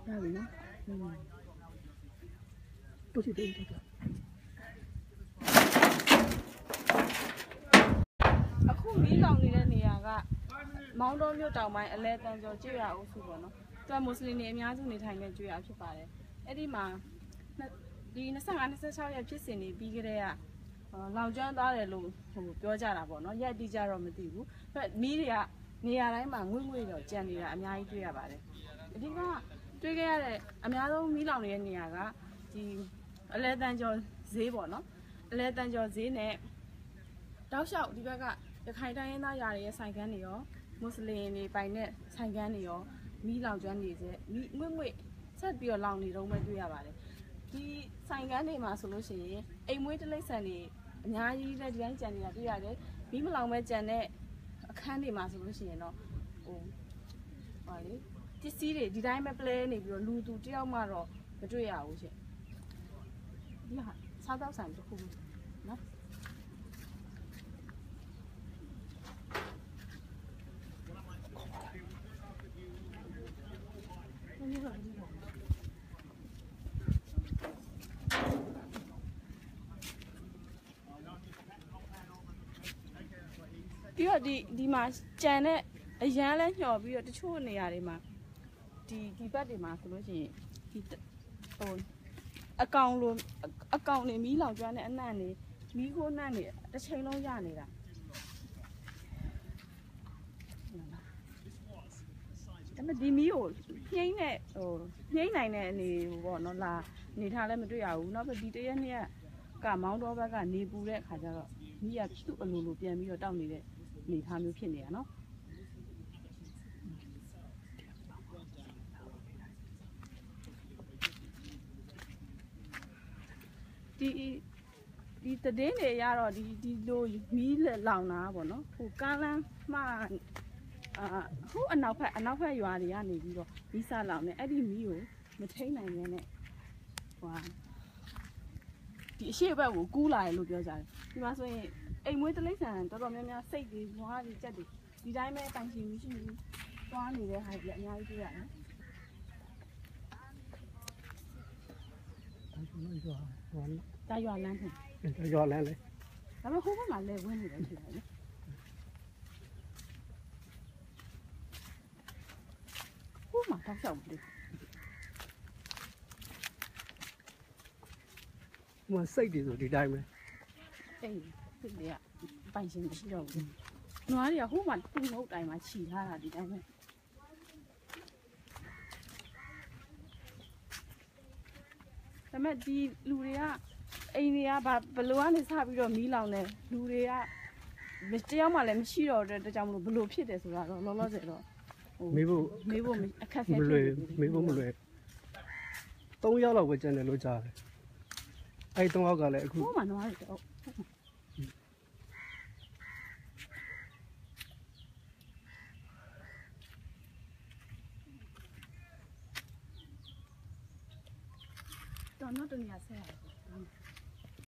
ဒါပြီနော်တို့စီတေးတယ်အခုမီးလောင်နေတဲ့နေရာကမောင်းတော်မြို့တောင်ပိုင်းအလဲတန်းကျော်ကျွော်အုပ်စုပေါ့နော်သူကမွတ်စလင်တွေအများစုနေထိုင်တဲ့ကျွော်ဖြစ်ပါတယ်အဲ့ဒီမှာဒီ25-26ရက်ဖြစ်စဉ်နေပြီးကြတဲ့ကလောင်ကျွမ်းသွားတယ်လို့ပြောကြတာပေါ့နော်ရက်တိကြတော့မသိဘူးမီးတွေကနေရာတိုင်းမှာငွေ့ငွေ့တော့ကြံနေတာအများကြီးတွေ့ရပါတယ်အဓိကတွေ့ခဲ့ရတဲ့အများဆုံးမီးလောင်နေတဲ့နေရာကဒီအလဲတန်းကျော်ဈေးပေါ့နော်အလဲတန်းကျော်ဈေးနဲ့တောက်လျှောက်ဒီဘက်ကရခိုင်တိုင်းရင်းသားယာတွေရဲ့ဆိုင်ကန်းတွေရောမွတ်စလင်တွေပိုင်တဲ့ဆိုင်ကန်းတွေရောမီးလောင်ကျွမ်းနေစေမီးငွေ့ငွေ့ဆက်ပြီးတော့လောင်နေတော့မှတွေ့ရပါတယ်ဒီဆိုင်ကန်းတွေမှာဆိုလို့ရှိရင်အိမ်မွေးတိရစ္ဆာန်တွေအများကြီးလည်းဒီတိုင်းကြံနေတာတွေ့ရတယ်မီးမလောင်မဲ့ကြံတဲ့အခန်းတွေမှာဆိုလို့ရှိရင်တော့ဟာလေပစ္စည်းတွေဒီတိုင်းပဲပလဲနေပြီးတော့လူသူတယောက်မှတော့မတွေ့ရဘူးရှင်ဒီဟာစားတော့ဆိုင်တစ်ခုနော်ပြီးတော့ဒီမှာကြံတဲ့အရန်လဲညှော်ပြီးတော့တချို့နေရာတွေမှာဒီဘက်တွေမှာဆိုလို့ရှိရင်ဒီအကောင်တွေမီးလောင်ကျွမ်းတဲ့အနှံ့တွေမီးခိုးနှံ့တွေတစ်ချိန်လုံးရနေတာဒါပေမဲ့ဒီမီးကိုနှိမ့်နိုင်တဲ့အနေပေါ့နော်လာနေထားလည်းမတွေ့ရဘူးနောက်ပြီးဒီတရက်နေ့ကမောင်းတော်ဘက်ကနေပူတဲ့အခါကျတော့မီးကသူ့အလိုလိုပြန်ပြီးတော့တောက်နေတဲ့အနေထားမျိုးဖြစ်နေတာနော်ဒီတည်င်းတွေရတော့ဒီလိုမီးလောင်တာပေါ့နော်ဟိုကားလမ်းမှဟိုအနောက်ဖက်ရွာတွေကနေပြီးတော့မီးစလောင်နေအဲ့ဒီမီးကိုမထိန်နိုင်နဲ့ဟိုဒီအရှိဘက်ကိုကူးလာတယ်လို့ပြောကြတယ်ဒီမှာဆိုရင်အိမ်မွေးတိရစ္ဆာန်တော်တော်များများစိတ်တွေနွားတွေကြက်တွေဒီတိုင်းပဲတိုင်ရှင်မရှိဘူးသွားနေတဲ့ဟာတွေအများကြီးတွေ့ရတယ်ဒါရွာလမ်းထင်ရွာလမ်းလေဒါပေမဲ့ဟိုဘက်မှာလဲဝင်းနေတယ်ရှိတယ်လေဟိုမှာတောက်လျှောက်ပြီမစိတ်တွေဆိုဒီတိုင်းပဲအေးစိတ်တွေကပိုင်ရှင်မရှိတော့ဘူးနွားတွေကဟိုမှာသူ့ငုတ်တိုင်းမှာခြီထားတာဒီတိုင်းပဲဒါပေမဲ့ဒီလူတွေကအိမ်တွေကဘလို့ကနေစပြီးတော့မီးလောင်တယ်လူတွေကတယောက်မှလည်းမရှိတော့တဲ့ကြောင့်မလို့ဘလို့ဖြစ်တယ်ဆိုတာတော့လောလောဆယ်တော့မေးဖို့အခက်ခဲမလွယ်မေးဖို့မလွယ်3ယောက်လောက်ပဲကျန်တယ်လို့ကြားတယ်အဲ့3ယောက်ကလည်းအခုဟိုမှာနွားတွေတော့တော့တော့တနေရာဆက်ရတယ်